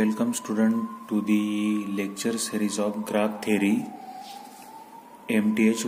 welcome student to the lecture series of graph theory MTH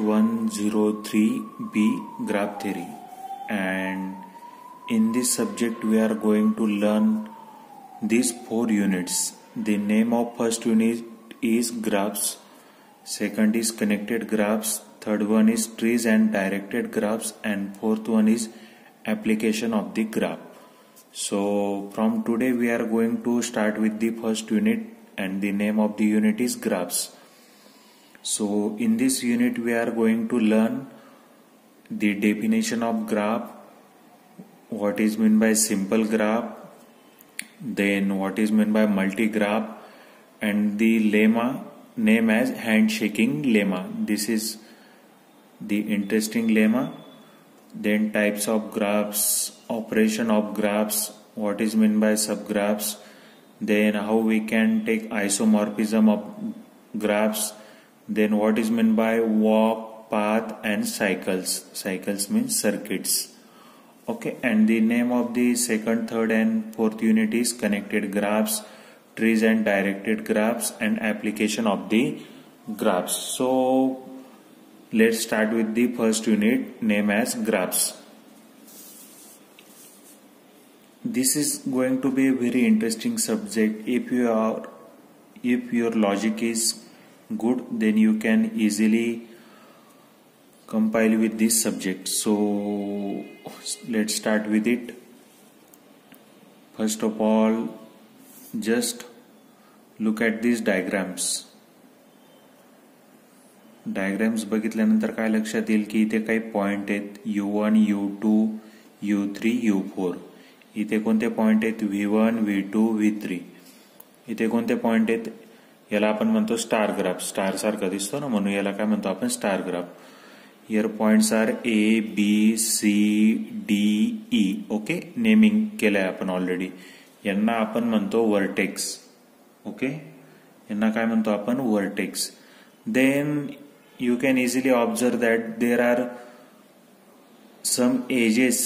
103B graph theory, and in this subject we are going to learn these 4 units. The name of first unit is graphs, second is connected graphs, third one is trees and directed graphs, and fourth one is application of the graph. So from today we are going to start with the first unit, and the name of the unit is graphs. So in this unit we are going to learn the definition of graph, what is meant by simple graph, then what is meant by multi-graph, and the lemma name as handshaking lemma. This is the interesting lemma. Then types of graphs, operation of graphs, what is meant by subgraphs, then how we can take isomorphism of graphs, then what is meant by walk, path and cycles. Cycles means circuits. Okay, and the name of the second, third and fourth unit is connected graphs, trees and directed graphs, and application of the graphs. So let's start with the first unit, name as graphs. This is going to be a very interesting subject. If your logic is good, then you can easily compile with this subject. So let's start with it. First of all, just look at these diagrams. Diagrams बघितल्यानंतर काय लक्षात येईल की इथे काही point आहेत U1, U2, U3, U4. इथे कोणते पॉइंट आहेत V1, V2, V3. इथे कोणते पॉइंट आहेत, याला आपण म्हणतो स्टार ग्राफ. स्टार सारखा दिसतो ना, म्हणून याला काय म्हणतो आपण star graph. Here points are A, B, C, D, E. Okay, naming केलंय आपण ऑलरेडी. यांना आपण म्हणतो वर्टेक्स. ओके, यांना काय म्हणतो आपण vertex. Then you can easily observe that there are some edges.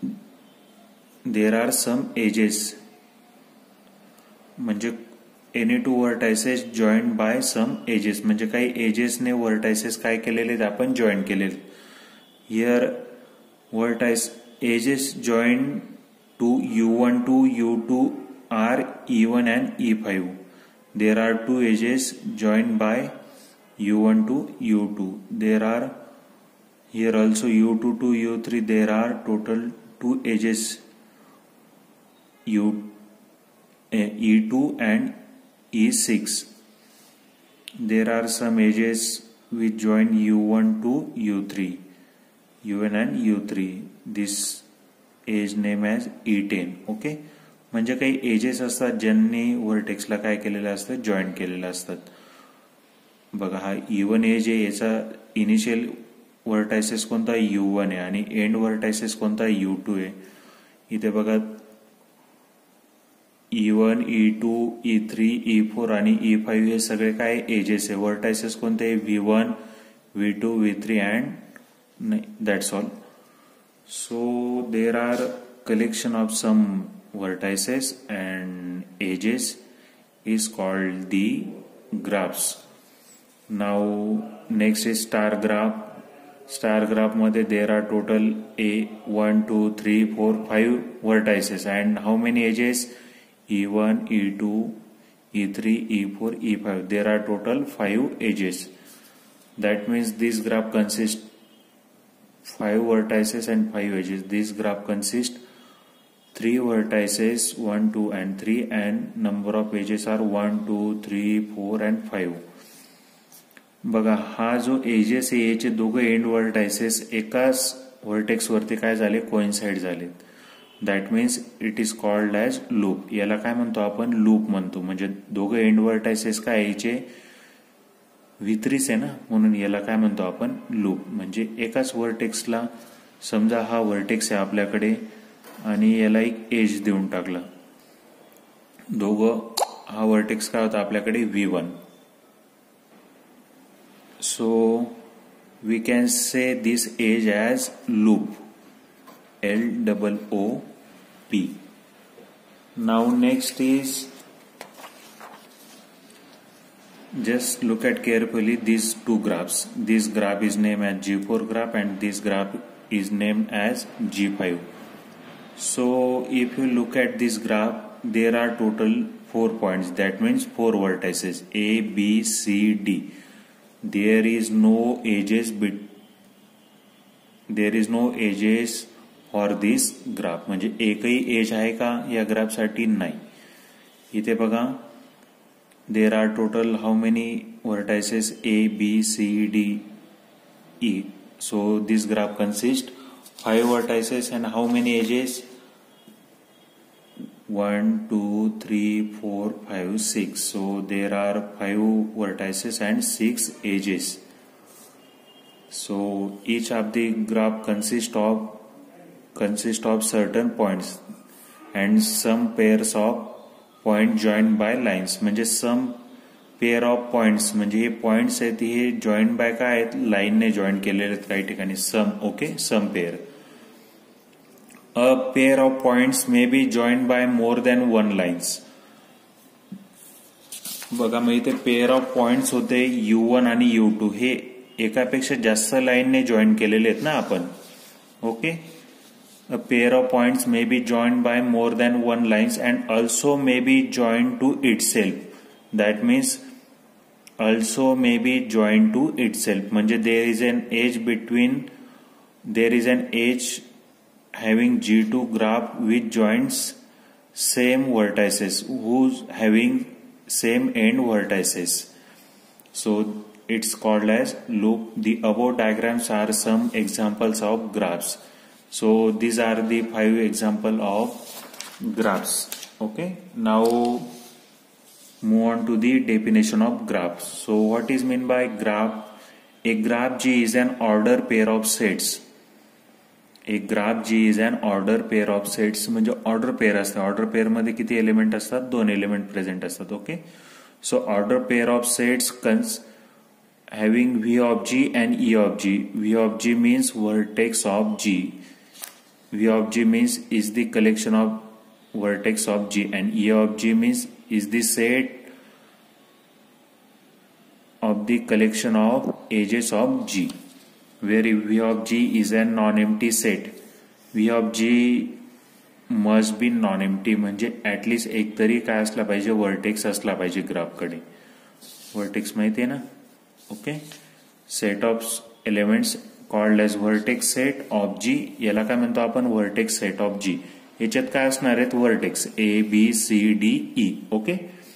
म्हणजे any two vertices joined by some edges. म्हणजे काही edges ने vertices काय केलेले आपण join केलेले. Here edges joined to U1 to U2 are E1 and E5. There are two edges joined by U1 to U2. There are here also U2 to U3. There are total 2 edges, E2 and E6. There are some edges which join U1 to U3, U1 and U3. This edge name as E10. Okay, म्हणजे काही edges असतात ज्यांनी वर्टेक्सला काय केलेलं असतं, join केलेलं असतात. बघा, हा E1 एज आहे, याचा इनिशियल वर्टायसेस कोणता U1 आहे आणि एंड वर्टायसेस कोणता U2 आहे. इथे बघा E1, E2, E3, E4 आणि E5 हे सगळे काय एजेस आहे. वर्टायसेस कोणते V1, V2, V3 and that's all. So there are collection of some vertices and edges is called the graphs. Now next is star graph. Star graph मध्ये there are total 1, 2, 3, 4, 5 vertices and how many edges? E1, E2, E3, E4, E5. There are total 5 edges. That means this graph consists 5 vertices and 5 edges. This graph consists 3 vertices, 1, 2 and 3, and number of edges are 1, 2, 3, 4 and 5. बघा, हा जो edges आहे याचे दोघं end vertices एकाच vertex वरती काय झाले, कोइन्साइड झालेत. That means it is called as loop. याला काय म्हणतो आपण, लूप म्हणतो. म्हणजे दोघं एंड वर्टायसेस काय याचे V3 आहे ना, म्हणून याला काय म्हणतो आपण लूप. म्हणजे एकाच वर्टेक्सला, समजा हा वर्टेक्स आहे आपल्याकडे आणि याला एक एज देऊन टाकला. दोघं, हा वर्टेक्स काय होता आपल्याकडे V1. So we can say this edge as loop, LOOP. Now next is just look at carefully these two graphs. This graph is named as G4 graph and this graph is named as G5. So if you look at this graph, there are total 4 points. That means 4 vertices A, B, C, D. There is no edges for this graph. म्हणजे एकही age आहे का या graph साठी? नाही. इथे बघा, there are total how many vertices A, B, C, D, E. So this graph consists 5 vertices and how many edges? 1, 2, 3, 4, 5, 6. So there are 5 vertices and 6 edges. So each of the graph consists of certain points and some pairs of points joined by lines. म्हणजे some pair of points म्हणजे हे points आहेत हे join by काय आहेत? लाईनने join केलेले आहेत काही ठिकाणी. Some, okay, some pair. A pair of points may be joined by more than one lines. बघा, मग इथे पेअर ऑफ पॉइंट्स होते U1 आणि U2. हे एकापेक्षा जास्त लाईनने जॉईन केलेले आहेत ना आपण. Okay. A pair of points may be joined by more than one lines and also may be joined to itself. That means also may be joined to itself. म्हणजे there is an edge having G2 graph which joins same vertices who's having same end vertices. So it's called as loop. The above diagrams are some examples of graphs. So these are the 5 example of graphs. Okay. Now move on to the definition of graphs. So what is meant by graph? A graph G is an order pair of sets. A graph G is an order pair of sets. म्हणजे order pair असते. Order pair मध्ये किती element असतात? 2 element present असतात. Okay. So order pair of sets having V of G and E of G. V of G means vertex of G. V of G means is the collection of vertex of G and E of G means is the set of the collection of edges of G. Where V of G is a non-empty set. V of G must be non-empty. म्हणजे at least एक तरी काय असला पाहिजे? Vertex असला पाहिजे ग्राफकडे. Vertex माहिती आहे ना? Okay. Set of elements called as vertex set of G. याला काय म्हणतो आपण? Vertex set of G. याच्यात काय असणार आहेत? Vertex A, B, C, D, E. Okay.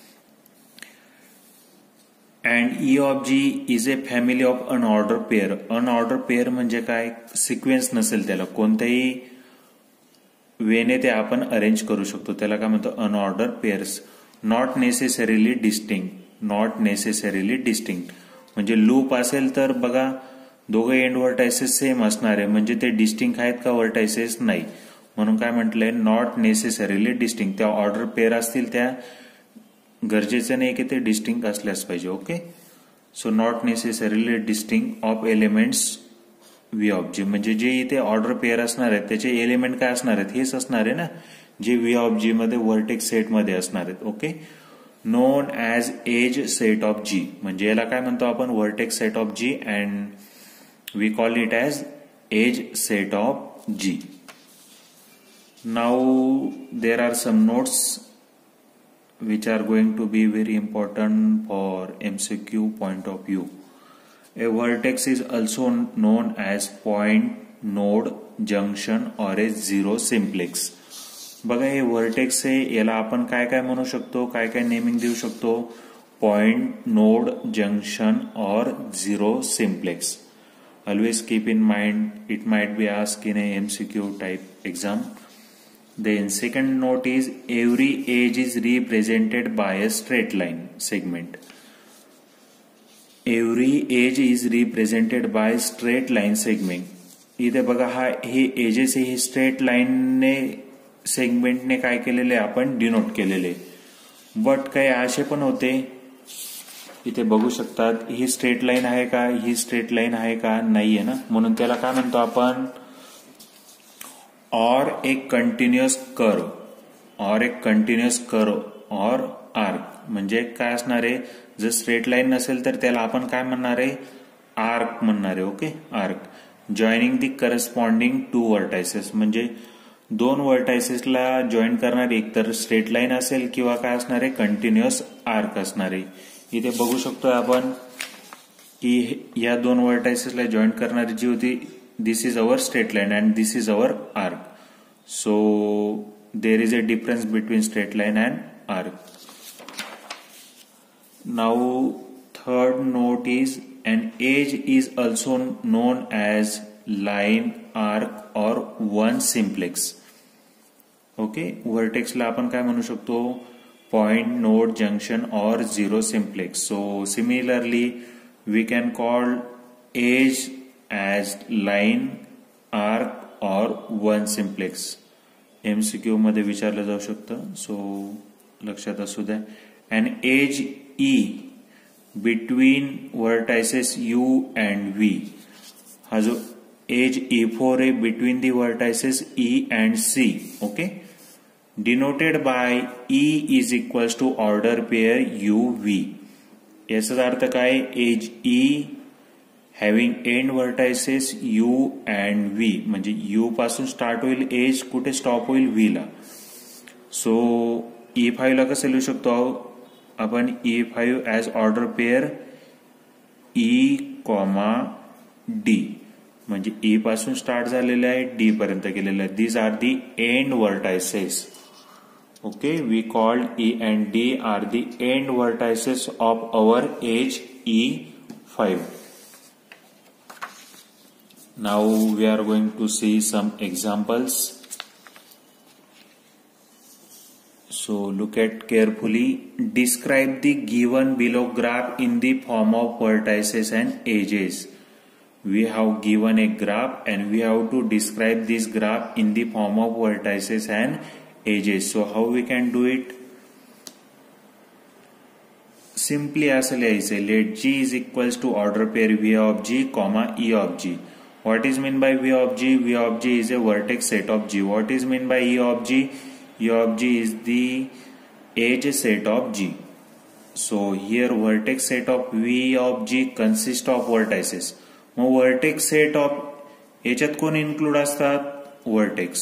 And E of G is a family of unordered pair. Unordered pair म्हणजे काय? सिक्वेन्स नसेल त्याला, कोणत्याही वेने ते आपण अरेंज करू शकतो. त्याला काय म्हणतो? Unorder pairs. Not necessarily distinct. Not necessarily distinct म्हणजे लूप असेल तर बघा दोघे एंड व्हर्टायसेस सेम असणार आहे. म्हणजे ते डिस्टिंक्ट आहेत का व्हर्टायसेस? नाही. म्हणून काय म्हटलंय? Not necessarily distinct. त्या ऑर्डर पेअर असतील त्या गरजेचं नाही की ते डिस्टिंक्ट असल्यास पाहिजे. Okay. So not necessarily distinct of elements V of G. म्हणजे जे इथे ऑर्डर पेअर असणार आहेत त्याचे एलिमेंट काय असणार आहेत? हेच असणार आहे ना, जे व्ही ऑफ जी मध्ये वर्टेक्स सेट मध्ये असणार आहेत. Okay. Known as edge set of G. म्हणजे याला काय म्हणतो आपण? Vertex set of G and we call it as edge set of G. Now there are some notes which are going to be very important for MCQ point of view. A vertex is also known as point, node, junction or a zero simplex. बघा हे vertex आहे, याला आपण काय काय म्हणू शकतो? काय काय नेमिंग देऊ शकतो? Point, node, junction or zero simplex. Always keep in mind it might be asked in a MCQ type exam. Then second note is every edge is represented by a straight line segment. Every edge is represented by straight line segment. इथे बघा हा हे edges हे straight लाईनने सेगमेंटने काय केलेले आपण denote केलेले. बट काही असे पण होते इथे बघू शकतात ही स्ट्रेट लाईन आहे का? ही स्ट्रेट लाईन आहे का? नाहीये ना. म्हणून त्याला काय म्हणतो आपण? और एक कंटिन्युअस कर्व. और एक कंटिन्युअस कर्व और आर्क. म्हणजे काय असणार आहे? जर स्ट्रेट लाईन नसेल तर त्याला आपण काय म्हणणार आहे, आर्क म्हणणार आहे. Okay, arc. Joining the corresponding two vertices, म्हणजे दोन व्हर्टायसेसला जॉईन करणारी एक तर स्ट्रेट लाईन असेल किंवा काय असणार आहे, कंटिन्युअस आर्क असणार आहे. इथे बघू शकतोय आपण की या दोन व्हर्टायसेसला जॉईन करणारी जी होती, this is our straight line and this is our arc. So there is a difference between straight line and arc. Now third note is an edge is also known as line, arc or one simplex. Okay, व्हर्टेक्सला आपण काय म्हणू शकतो, point, node, junction or zero simplex. So similarly we can call edge as line, arc or one simplex. MCQ मध्ये विचारलं जाऊ शकतं, so लक्षात असू द्या. And edge E between vertices U and V, हा जो एज E4 आहे between the vertices E and C. Okay, denoted by E is equals to order pair UV. याचा अर्थ काय, age E having end vertices U and V, म्हणजे U पासून start होईल edge, कुठे स्टॉप होईल V ला. सो E5 ला कसं लिहू शकतो आपण, E5 as order pair E, D, म्हणजे E पासून स्टार्ट झालेलं आहे D पर्यंत गेलेलं आहे. These are the end vertices. Okay, we called E and D are the end vertices of our edge E5. Now we are going to see some examples. So look at carefully. Describe the given below graph in the form of vertices and edges. We have given a graph and we have to describe this graph in the form of vertices and edges. So how we can do it? Simply असं लिहायचं, let G is equals to order pair V of G, E of G. What is meant by V of G? V of G is a vertex set of G. What is meant by E of G? E of G is the edge set of G. So here vertex set of V of G consists of vertices. मग vertex set of याच्यात कोण include असतात, vertex.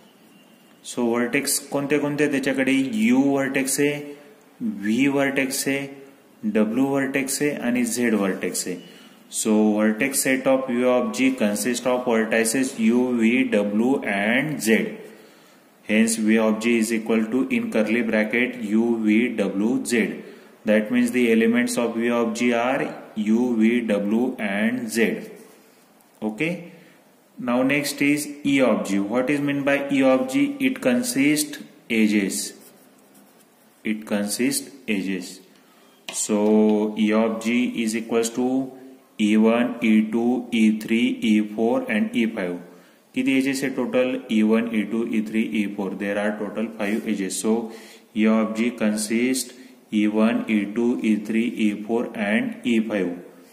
So vertex कोणते कोणते, त्याच्याकडे U vertex आहे, V vertex आहे, W vertex आहे आणि Z वर्टेक्स आहे. So vertex set of V of G consists of vertices U, V, W and Z. Hence V of G is equal to, in curly bracket, U, V, W, Z. That means the elements of V of G are U, V, W and Z. Okay. Now next is E of G. What is meant by E of G? It consists edges. It consists edges. So E of G is equals to E1, E2, E3, E4 and E5. किती edges आहे total, E1, E2, E3, E4. There are total 5 edges. So E of G consists E1, E2, E3, E4 and E5.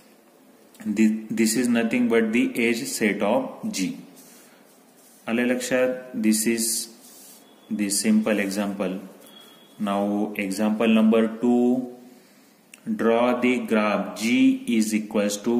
This is nothing but the edge set of G. आले लक्षात? This is the simple example. Now example number 2. Draw the graph G is equals to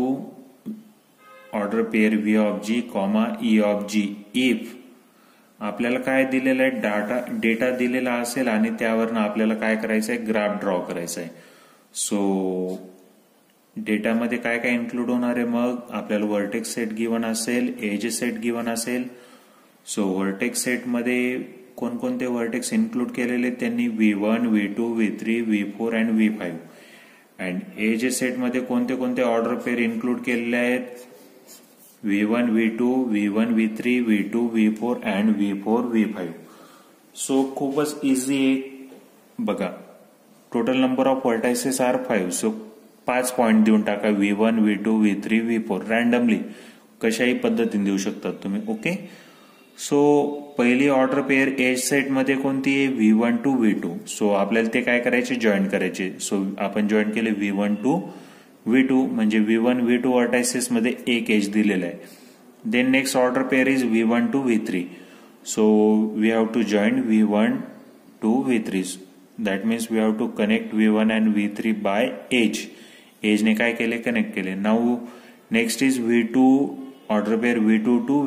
order pair V of G, E of G if आपल्याला काय दिलेलं आहे, data दिलेला असेल आणि त्यावरनं आपल्याला काय करायचं आहे, ग्राफ ड्रॉ करायचा आहे. सो डेटामध्ये काय काय इन्क्लूड होणार आहे, मग आपल्याला व्हर्टेक्स सेट गिवन असेल, एज सेट गिवन असेल. सो व्हर्टेक्स सेटमध्ये कोणकोणते व्हर्टेक्स इन्क्लूड केलेले त्यांनी, V1, V2, V3, V4 and V5. And age सेटमध्ये कोणते कोणते ऑर्डर पेयर इन्क्लूड केलेले आहेत, V1, V2, V1, V3, V2, V4 and V4, V5. So खूपच इझी आहे बघा. Total number of vertices are 5. So 5 point देऊन टाका, V1, V2, V3, V4 randomly कशाही पद्धतीने देऊ शकतात तुम्ही. ओके. सो पहिली ऑर्डर पेयर एज सेट मध्ये कोणती आहे, V1 to V2. सो आपल्याला ते काय करायचे, जॉईन करायचे. सो आपण जॉईन केले V1 to V2, म्हणजे V1, V2 व्हर्टायसेस मध्ये एक एज दिलेला आहे. Then next order pair is V1 to V3. So we have to join V1 to V3. That means we have to connect V1 and V3 by edge. एजने काय केले, connect केले. Now next is V2 order pair V2 to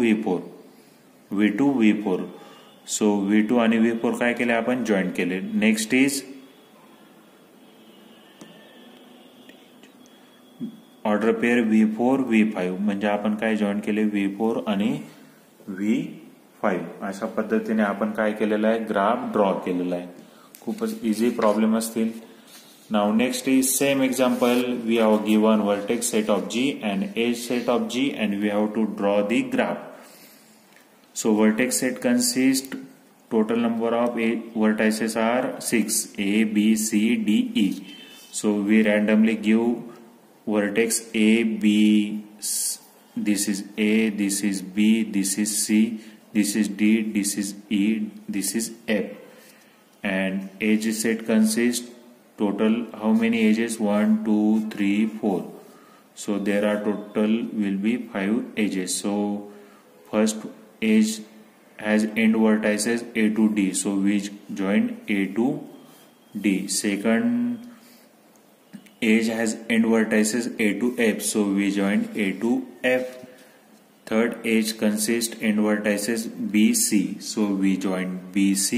V4. सो V2 आणि V4 काय केले आपण, join केले. Next is order pair V4 V5 म्हणजे आपण काय जॉईन केले, V4 आणि V5. अशा पद्धतीने आपण काय केलेलं आहे, ग्राफ ड्रॉ केलेला आहे. खूपच इझी प्रॉब्लेम असतील. Now next is same example. We have given vertex set of G and edge set of G and we have to draw the graph. So vertex set consists total number of vertices are 6, A, B, C, D, E. So we randomly give vertex A, B, this is A, this is B, this is C, this is D, this is E, this is F. And edge set consists total how many edges? 1, 2, 3, 4. So there are total will be 5 edges. So first edge has end vertices A to D, so we join A to D. Second edge has end vertices A to F, so we join A to F. Third edge consists end vertices B, C, so we join B, C.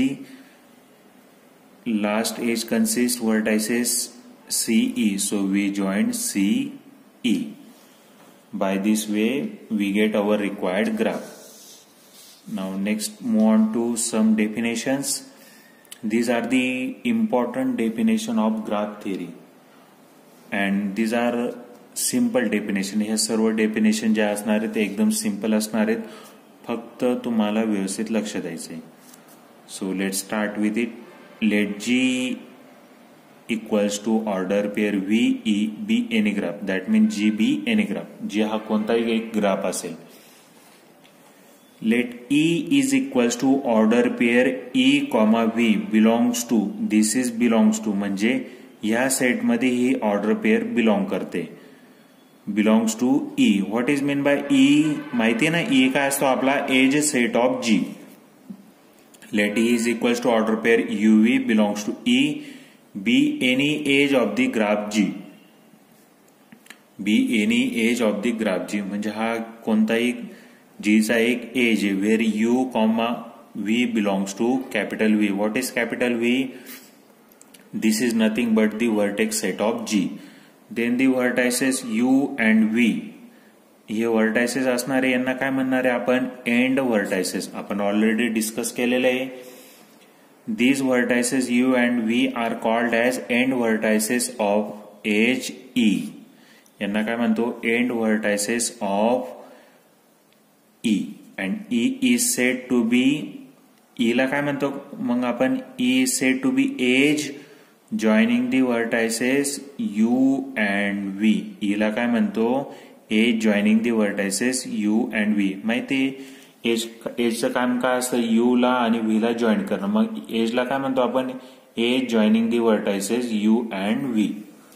Last edge consists vertices C, E, so we join C, E. By this way we get our required graph. Now next move on to some definitions. These are the important definition of graph theory and these are simple definition. ह्या सर्व definition ज्या असणार आहेत ते एकदम simple असणार आहेत, फक्त तुम्हाला व्यवस्थित लक्ष द्यायचंय. So let start with it. Let G equals to order pair VE be any graph. That mean G be any graph. G हा कोणताही एक ग्राफ असेल. Let E is equals to order pair E, V belongs to. This is belongs to म्हणजे या set मध्ये ही order pair belong करते. Belongs to E. What is mean by E? माहिती ना E काय असतो आपला, edge set of G. Let E is equals to order pair UV belongs to E. Be any edge of the graph G. Be any edge of the graph G म्हणजे हा कोणताही G चा एक age आहे. वेर U, V belongs to capital V. What is capital V? This is nothing but the vertex set of G. Then the vertices U and V. हे vertices असणारे यांना काय म्हणणार आहे आपण, end vertices. आपण ऑलरेडी डिस्कस केलेले आहे. These vertices U and V are called as end vertices of edge E. यांना काय म्हणतो, end vertices of E. and E is said to be, E ला काय म्हणतो मग आपण, E is said to be edge joining the vertices U and V. E ला काय म्हणतो, edge joining the vertices U and V. माहिती एजचं काम काय असतं, U ला आणि V ला जॉईन करणं. मग एजला काय म्हणतो आपण, edge joining the vertices U and V.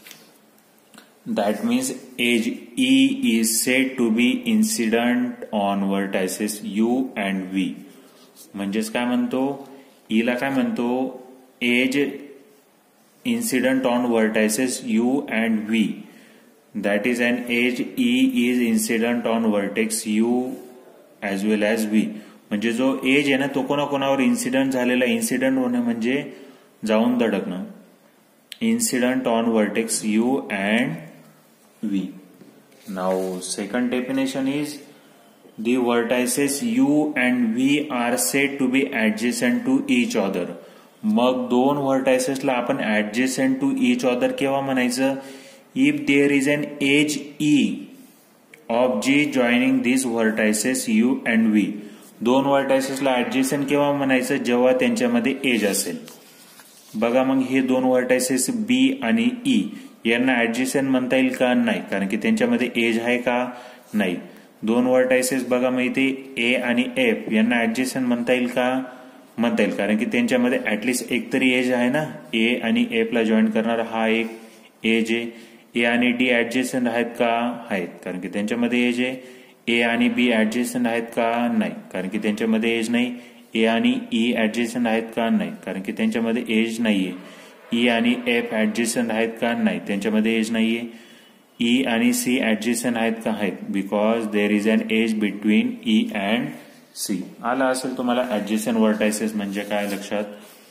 That means edge E is said to be incident on vertices U and V. म्हणजेच काय म्हणतो, E ला काय म्हणतो, edge incident on vertices U and V. That is an edge E is incident on vertex U as well as V. म्हणजे जो age आहे ना तो कोणाकोणावर इन्सिडेंट झालेला, इन्सिडेंट होणं म्हणजे जाऊन धडकणं. Incident on vertex U and V. Now second definition is the vertices U and V are said to be adjacent to each other. मग दोन verticesला आपण adjacent to each other केव्हा म्हणायचं, if there is an edge E of G joining these vertices U and V. दोन verticesला adjacent केव्हा म्हणायचं, जेव्हा त्यांच्यामध्ये एज असेल. बघा मग हे दोन vertices B आणि E यांना ऍडजेसेंट म्हणता येईल का, नाही, कारण की त्यांच्यामध्ये एज आहे का, नाही. दोन वर्टायसेस बघा मग इथे ए आणि एफ यांना ऍडजेसेंट म्हणता येईल का, म्हणता येईल, कारण की त्यांच्यामध्ये ऍटलिस्ट एक तरी एज आहे ना. ए आणि एफ ला जॉईन करणारा हा एक एज आहे. ए आणि डी ऍडजेसेंट आहेत का, आहेत, कारण की त्यांच्यामध्ये एज आहे. ए आणि बी ऍडजेसेंट आहेत का, नाही, कारण की त्यांच्यामध्ये एज नाही. ए आणि ई ऍडजेसेंट आहेत का, नाही, कारण की त्यांच्यामध्ये एज नाहीये. ई आणि एफ ऍडजेसंट आहेत का? नाही, त्यांच्यामध्ये एज नाहीये. ई आणि सी ऍडजेसंट आहेत का? आहेत, because there is an edge between E and C. आला असेल तुम्हाला ऍडजेसंट व्हर्टायसेस म्हणजे काय लक्षात.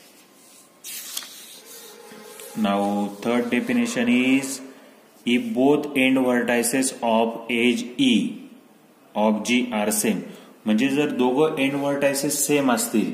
Now third definition is if both end vertices of edge E of G are same. म्हणजे जर दोघं एंड व्हर्टायसेस सेम असतील,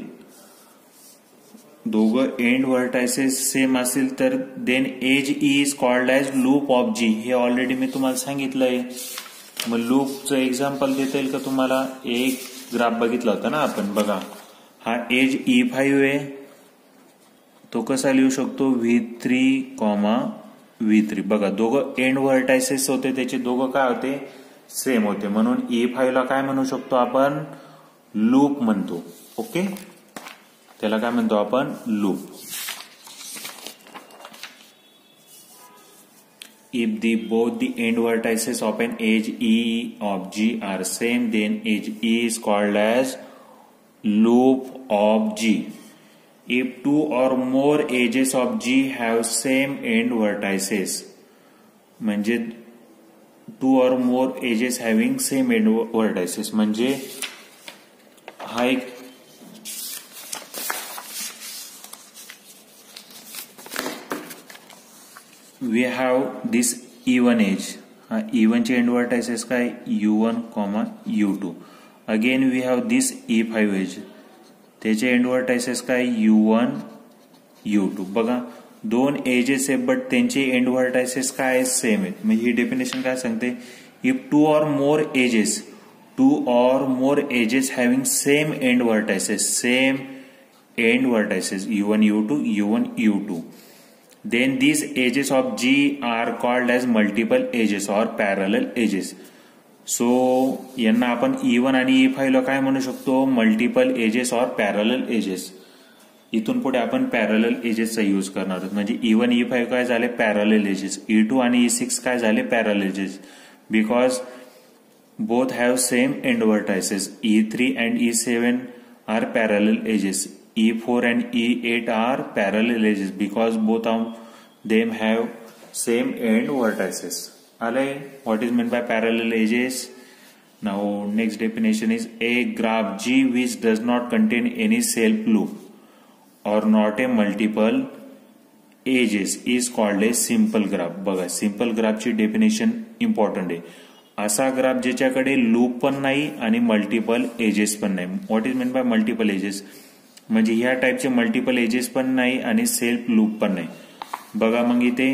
तर then edge E is called as loop of G. हे ऑलरेडी मी तुम्हाला सांगितलंय. मग लूपचं एक्झाम्पल देता येईल का तुम्हाला? एक ग्राफ बघितला होता ना आपण, बघा हा एज E5 आहे, तो कसा लिहू शकतो? V3, V3. बघा दोघं एंड व्हर्टायसेस होते, त्याचे दोघं काय होते? सेम होते, म्हणून E5 ला काय म्हणू शकतो आपण? लूप म्हणतो. ओके, त्याला काय म्हणतो आपण? Loop. If both the end vertices of an edge E of G are same, then edge E is called as loop of G. If two or more edges of G have same end vertices, म्हणजे two or more edges having same end vertices, म्हणजे हा एक we have this E1 edge. हा E1 चे end vertices काय? U1, U2. Again we have this E5 edge. त्याचे end vertices काय? U1, U2. बघा दोन एजेस आहे, बट त्यांचे एंड व्हर्टायसेस काय? सेम आहेत. म्हणजे ही डेफिनेशन काय सांगते? If two or more edges having same end vertices, U1, U2, U1, U2, then these edges of G are called as multiple edges or parallel edges. So यांना आपण E1 आणि E5 ला काय म्हणू शकतो? Multiple edges or parallel edges. इथून पुढे आपण पॅरलल एजेसचा यूज करणार आहोत. म्हणजे E1, E5 काय झाले? Parallel edges. E2 आणि E6 काय झाले? Parallel edges, because both have same end vertices. E3 and E7 are parallel edges. E4 and E8 are parallel edges, because both of them have same end vertices. Alay, what is meant by parallel edges? Now next definition is a graph G which does not contain any self loop or not a multiple edges is called a simple graph. बघा simple graph ची definition important आहे. असा graph ज्याच्याकडे loop पण नाही आणि multiple edges पण नाही. What is meant by multiple edges? म्हणजे ह्या टाईपचे मल्टिपल एजेस पण नाही आणि सेल्फ लूप पण नाही. बघा मग इथे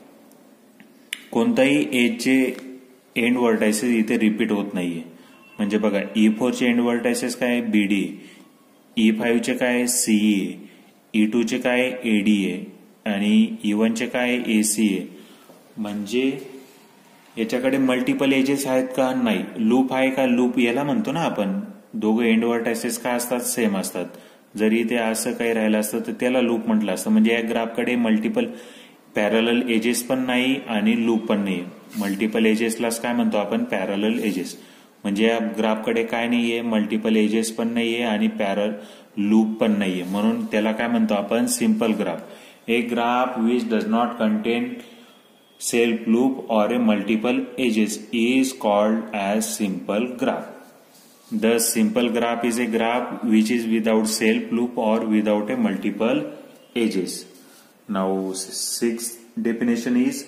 कोणताही एजचे एंड व्हर्टायसेस इथे रिपीट होत नाहीये. म्हणजे बघा E4 चे एंड व्हर्टायसेस काय? BD. E5 चे काय? CE. E2 चे काय? AD आहे आणि E1 चे काय? AC आहे. म्हणजे याच्याकडे मल्टिपल एजेस आहेत का? नाही. लूप आहे का? लूप याला म्हणतो ना आपण. दोघं एंड व्हर्टायसेस काय असतात? सेम असतात. जरी ते असं काही राहिलं असतं तर त्याला लूप म्हटलं असतं. म्हणजे या ग्राफकडे मल्टिपल पॅरलल एजेस पण नाही आणि लूप पण नाही. मल्टिपल एजेसलाच काय म्हणतो आपण? Parallel edges. म्हणजे या ग्राफकडे काय नाहीये? मल्टिपल एजेस पण नाहीये आणि पॅरल लूप पण नाहीये, म्हणून त्याला काय म्हणतो आपण? Simple graph. A graph which does not contain self loop or a multiple edges is called as simple graph. The simple graph is a graph which is without self loop or without a multiple edges. Now sixth definition is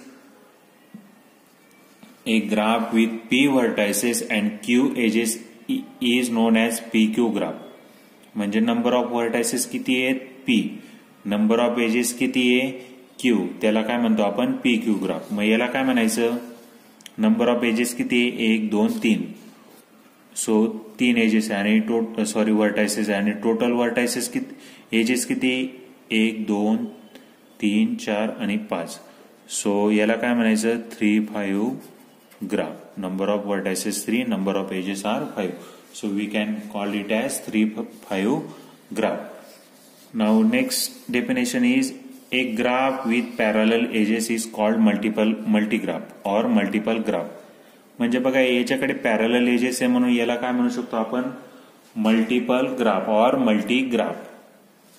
a graph with P vertices and Q edges is known as PQ graph. म्हणजे number of vertices किती आहेत? P. Number of edges किती आहे? Q. त्याला काय म्हणतो आपण? PQ graph. मग याला काय म्हणायचं? नंबर ऑफ एजेस किती आहे? 1, 2, 3. सो 3 एजेस आणि व्हर्टायसेस आणि टोटल व्हर्टायसेस किती? एजेस किती? 1, 2, 3, 4 आणि 5. सो याला काय म्हणायचं? 3, 5 graph. Number of vertices 3, number of edges are 5. So we can call it as 3, 5 graph. Now next definition is a graph with parallel edges is called multigraph or multiple graph. म्हणजे बघा याच्याकडे parallel edges आहे म्हणून याला काय म्हणू शकतो आपण? मल्टिपल ग्राफ और मल्टीग्राफ.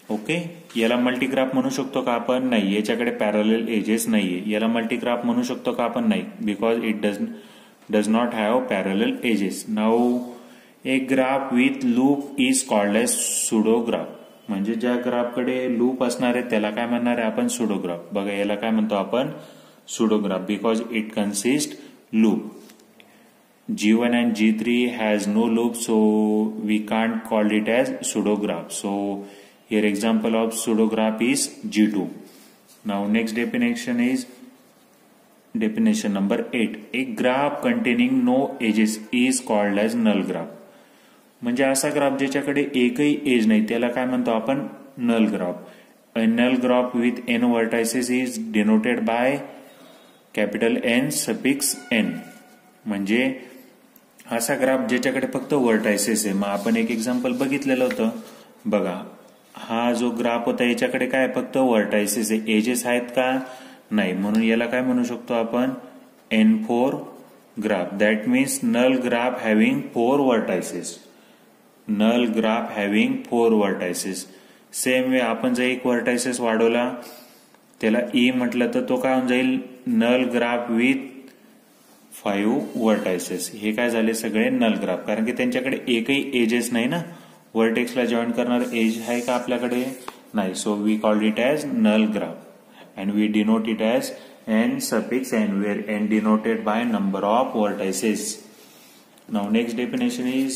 ओके, याला मल्टीग्राफ म्हणू शकतो का आपण? नाही, याच्याकडे पॅरलल एजेस नाहीये. याला मल्टीग्राफ म्हणू शकतो का आपण? नाही, because it does not have parallel edges. Now a graph with loop is called as pseudograph. म्हणजे ज्या ग्राफकडे लूप असणार आहे त्याला काय म्हणणार आहे आपण? सुडोग्राफ. बघा, याला काय म्हणतो आपण? Pseudograph, because it consist loop. G1 and G3 has no loop, so we can't call it as pseudograph. So here example of pseudograph is G2. Now next definition is definition number 8. A graph containing no edges is called as null graph. म्हणजे असा graph ज्याच्याकडे एकही age नाही त्याला काय म्हणतो आपण? Null graph. A null graph with n vertices is denoted by capital N suffix n. म्हणजे असा ग्राफ ज्याच्याकडे फक्त वर्टायसेस आहे. मग आपण एक एक्झाम्पल बघितलेलं होतं. बघा, हा जो ग्राफ होता याच्याकडे काय फक्त वर्टायसेस आहे, एजेस आहेत का? नाही. म्हणून याला काय म्हणू शकतो आपण? N4 graph. That means null graph having 4 vertices. Null graph having 4 vertices. Same way आपण जर एक वर्टायसेस वाढवला त्याला ई म्हटलं तर तो काय होऊन जाईल? Null graph with 5 vertices. हे काय झाले? सगळे नल ग्राफ, कारण की त्यांच्याकडे एकही एजेस नाही ना. वर्टेक्सला जॉईन करणार एज आहे का आपल्याकडे? नाही. So we called it as null graph and we denote it as n suffix n, where n denoted by number of vertices. Now next definition is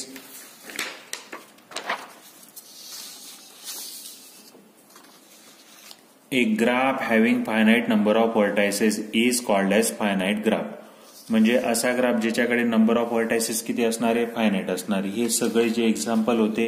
a graph having finite number of vertices is called as finite graph. म्हणजे असा graph ज्याच्याकडे number of vertices किती असणार आहे? Finite असणार. हे सगळे जे एक्झाम्पल होते,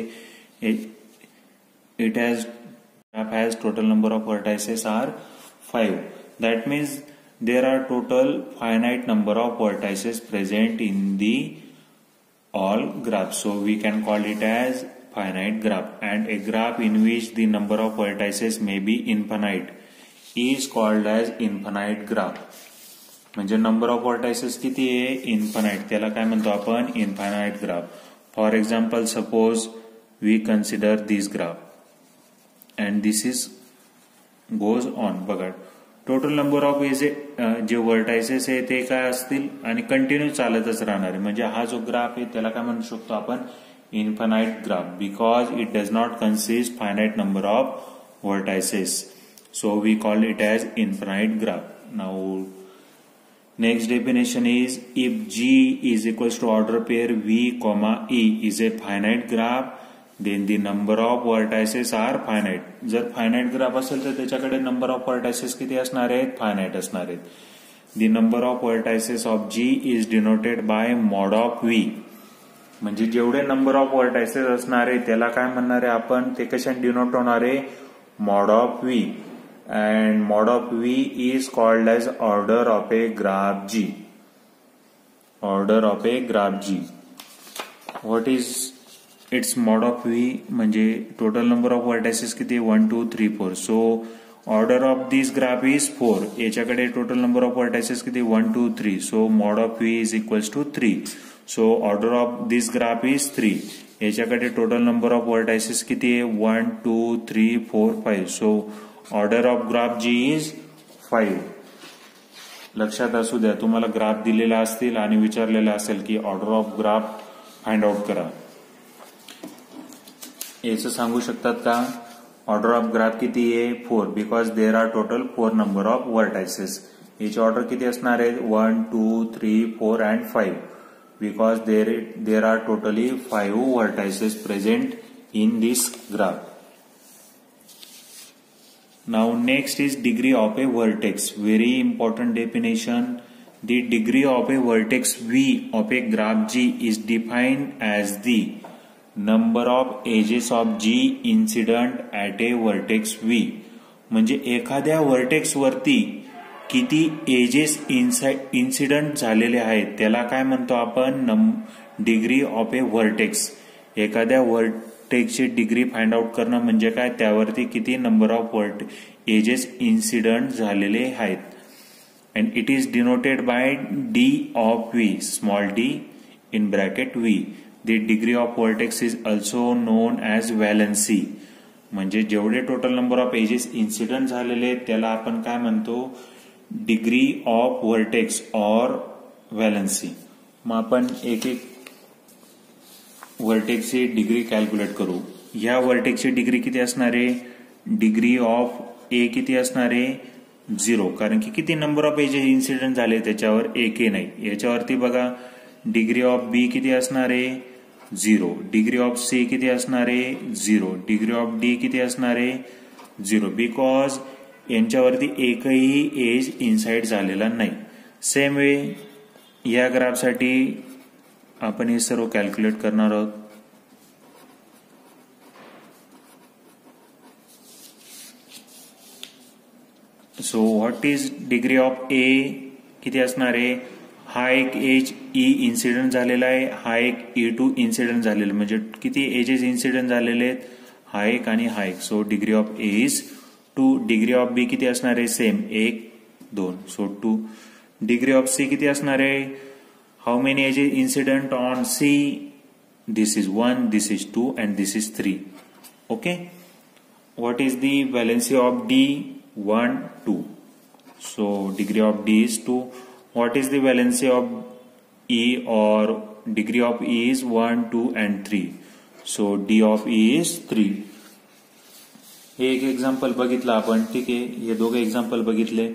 it has total number of vertices are 5. That means there are total finite number of vertices present in the all graph. So we can call it as finite graph. And a graph in which the number of vertices may be infinite is called as infinite graph. म्हणजे number of vertices किती आहे? Infinite. त्याला काय म्हणतो आपण? Infinite graph. For example, suppose we consider this graph and this is goes on. बघा, total number of जे vertices आहे ते काय असतील आणि कंटिन्यू चालतच राहणार आहे. म्हणजे हा जो ग्राफ आहे त्याला काय म्हणू शकतो आपण? Infinite graph, because it does not consist finite number of vertices. So we call it as infinite graph. Now next definition is, if G is equals to order pair V, E is a finite graph, then the number of vertices are finite. जर finite graph असेल तर त्याच्याकडे number of vertices किती असणार आहेत? finite असणार आहेत. The number of vertices of G is denoted by mod of V. म्हणजे जेवढे नंबर ऑफ वर्टायसेस असणार आहे त्याला काय म्हणणार आहे आपण? ते कशाने डिनोट होणार आहे? Mod of V. And mod of V is called as order of a graph G. Order of a graph G. What is its mod of V? म्हणजे टोटल नंबर ऑफ वर्टायसेस किती? 1 2 3 4. So order of this graph is 4. याच्याकडे total number of vertices किती? 1 2 3. So mod of V is equals to 3. So order of this graph is 3. याच्याकडे total number of vertices किती आहे? 1 2 3 4 5. So order of graph G is 5. लक्षात असू द्या, तुम्हाला graph दिलेला असतील आणि विचारलेला असेल की order of graph find out करा, याचं सांगू शकतात का? ऑर्डर ऑफ ग्राफ किती आहे? 4, because there are total 4 number of vertices. याची ऑर्डर किती असणार आहे? 1 2 3 4 and 5. Because there are totally 5 vertices present in this graph. Now next is degree of a vertex. Very important definition. The degree of a vertex V of a graph G is defined as the number of edges of G incident at a vertex V. म्हणजे एखाद्या vertex वरती किती edges incident झालेले आहेत त्याला काय म्हणतो आपण? Degree of a vertex. एखाद्या व्हर्टेक्सची डिग्री फाइंड आउट करणं म्हणजे काय? त्यावरती किती नंबर ऑफ एजेस इन्सिडंट झालेले आहेत. And it is denoted by D of V, small D in bracket V. The degree of vertex is also known as valency. म्हणजे जेवढे total number of edges incident झालेले आहेत त्याला आपण काय म्हणतो, degree of vertex or valency. मग आपण एक एक व्हर्टेक्सची डिग्री कॅल्क्युलेट करू. ह्या व्हर्टेक्सची डिग्री किती असणार आहे, डिग्री ऑफ ए किती असणार आहे, 0. कारण की किती नंबर ऑफ एजेस इन्सिडेंट झाले त्याच्यावर एकही नाही. याच्यावरती बघा डिग्री ऑफ बी किती असणार आहे, 0. डिग्री ऑफ सी किती असणार आहे, 0. डिग्री ऑफ डी किती असणार आहे, 0. बिकॉज यांच्यावरती एकही एज इन्साइड झालेला नाही. सेम वे या ग्राफसाठी आपण हे सर्व कॅल्क्युलेट करणार आहोत. So what is degree of A किती असणार आहे, हा एक एज ई इन्सिडेंट झालेला आहे, हा एक E2 इन्सिडेंट झालेला, म्हणजे किती एजेस इन्सिडेंट झालेले आहेत, हा एक आणि हा एक. So degree of A is 2. Degree of B किती असणार आहे, same 1 2, so 2. Degree of C किती असणार आहे, how many edges incident on C, this is 1, this is 2 and this is 3. Okay. What is the valency of D, 1 2. So degree of D is 2. What is the valency of E, or degree of E is 1 2 and 3. So D of E is 3. हे एक example बघितलं आपण, ठीक आहे. हे दोघे example बघितले.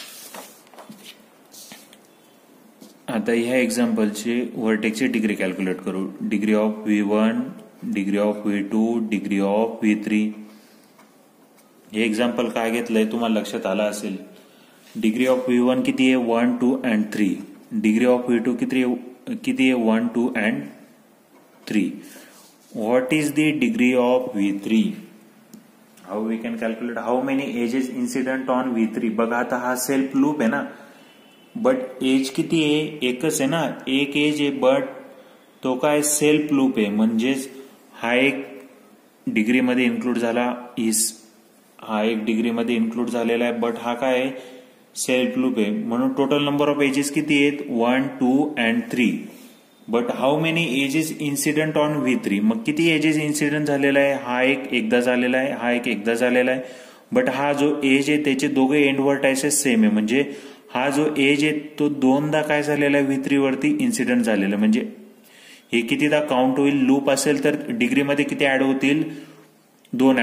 आता ह्या एक्झाम्पलची व्हर्टेक्सची डिग्री कॅल्क्युलेट करू. Degree of V1, degree of V2, degree of V3. हे एक्झाम्पल काय घेतलंय तुम्हाला लक्षात आलं असेल. डिग्री ऑफ V1 किती आहे, 1 2 and 3. डिग्री ऑफ V2 किती आहे, 1 2 and 3. What is the degree of V3, how we can calculate, how many edges incident on V3. बघा आता हा सेल्फ लूप आहे ना, बट एज किती आहे, एकच आहे ना, एक एज आहे, बट तो काय सेल्फ लूप आहे. म्हणजेच हा एक डिग्रीमध्ये इन्क्लूड झाला, हा एक डिग्रीमध्ये इन्क्लूड झालेला आहे, बट हा काय आहे, सेल्फ लूप आहे. म्हणून टोटल नंबर ऑफ एजेस किती आहेत, 1 2 and 3. But how many edges incident on V3. मग किती एजेस इन्सिडेंट झालेला आहे, हा एक एकदा झालेला आहे, हा एक एकदा झालेला आहे, बट हा जो एज आहे त्याचे दोघे एंड व्हर्टायसेस सेम आहे. म्हणजे हा जो एज आहे तो दोनदा काय झालेला आहे, V3 वरती इन्सिडेंट झालेला. म्हणजे हे कितीदा काउंट होईल, लूप असेल तर डिग्रीमध्ये किती ऍड होतील, 2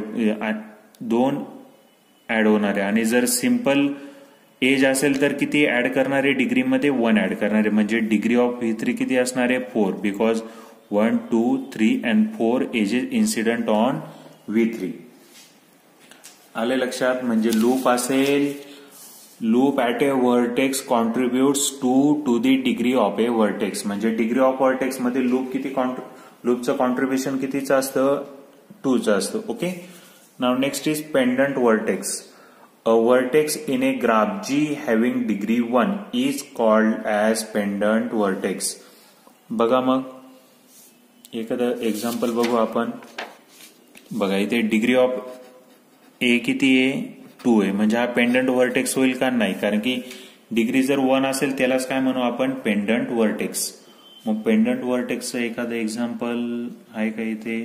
ऍड होणार आहे. आणि जर सिंपल एज असेल तर किती ऍड करणारे, डिग्रीमध्ये 1 ऍड करणारे. म्हणजे डिग्री ऑफ V3 किती असणार आहे, 4. Because 1 2 3 and 4 edges incident on V3. आले लक्षात. म्हणजे लूप असेल, loop at a vertex contributes to the degree of a vertex. म्हणजे डिग्री ऑफ व्हर्टेक्स मध्ये लूपचं कॉन्ट्रीब्युशन कितीचं असतं, 2चं असतं. Okay. Now next is pendant vertex. A vertex in a graph G having degree 1 is called as pendant vertex. बघा मग एखादं एक्झाम्पल बघू आपण. बघा इथे डिग्री ऑफ ए किती आहे, 2 आहे. म्हणजे हा पेंडंट व्हर्टेक्स होईल का, नाही. कारण की डिग्री जर 1 असेल त्यालाच काय म्हणू आपण, पेंडंट व्हर्टेक्स. मग पेंडंट व्हर्टेक्सचं एखादं एक्झाम्पल आहे का इथे.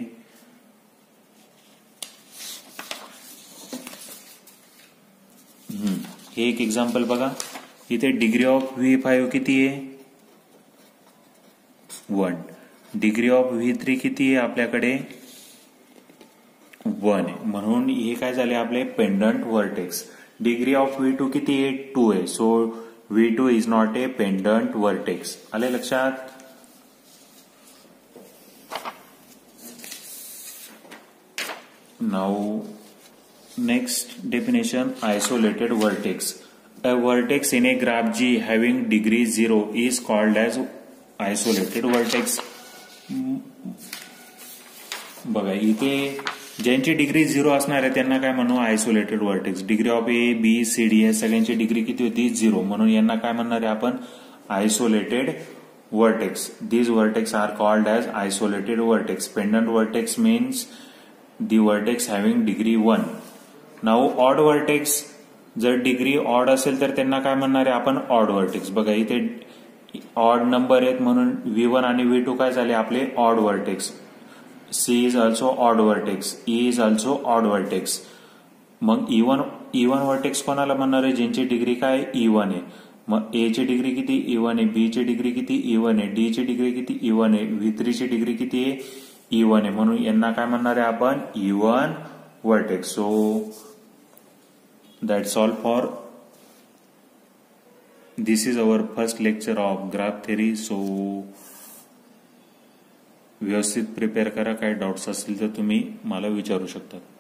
हे एक एक्झाम्पल बघा. इथे डिग्री ऑफ V5 किती आहे, 1. डिग्री ऑफ V3 किती आहे आपल्याकडे, 1 आहे. म्हणून हे काय झाले आपले pendant vertex. Degree of V2 किती आहे, 2 आहे. So V2 is not a pendant vertex. आले लक्षात. Now next definition, isolated vertex. A vertex in a graph G having degree 0 is called as isolated vertex. बघा इथे ज्यांची डिग्री 0 असणार आहे त्यांना काय म्हणू, isolated vertex. Degree of A B C D या सगळ्यांची डिग्री किती होती, 0. म्हणून यांना काय म्हणणार आहे आपण, isolated vertex. These vertex are called as isolated vertex. Pendant vertex means the vertex having degree 1. Now odd vertex, जर डिग्री ऑड असेल तर त्यांना काय म्हणणार आहे आपण, ऑड व्हर्टेक्स. बघा इथे ऑड नंबर आहेत म्हणून V1 आणि V2 काय झाले आपले odd vertex. C is also odd vertex, E is also odd vertex. मग इवन व्हर्टेक्स कोणाला म्हणणार आहे? ज्यांची डिग्री काय? E1 आहे. मग ए ची डिग्री किती? E1 आहे. बी ची डिग्री किती? E1 आहे. डी ची डिग्री किती? E1 आहे. V3 ची डिग्री किती आहे? E1 आहे. म्हणून यांना काय म्हणणार आहे आपण? E1 vertex. So that's all for this is our first lecture of graph theory. So व्यवस्थित प्रिपेअर करा. काही डाऊट्स असतील तर तुम्ही मला विचारू शकता.